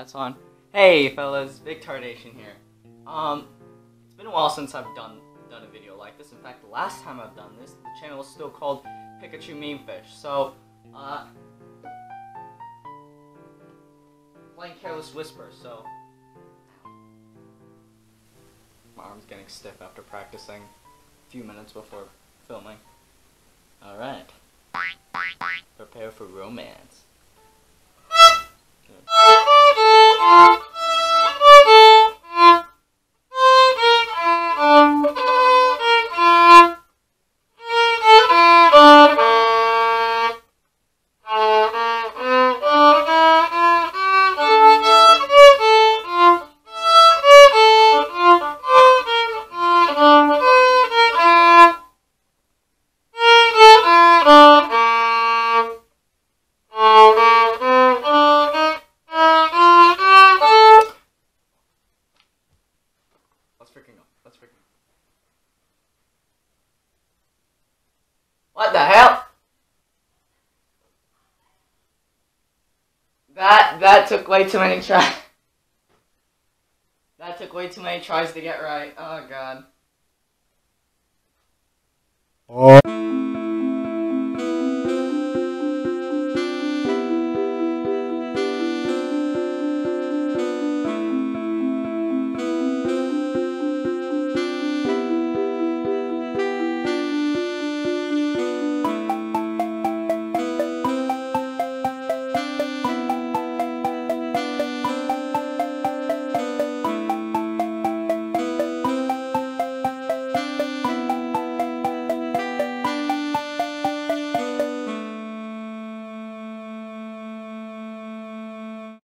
that's on. Hey fellas, Victardation here. It's been a while since I've done a video like this. In fact, the last time I've done this, the channel was still called Pikachu Meme Fish. So, playing Careless Whisper. So, my arm's getting stiff after practicing a few minutes before filming. All right, prepare for romance. Good. Let's freaking go. What the hell? That took way too many tries. That took way too many tries to get right. Oh god.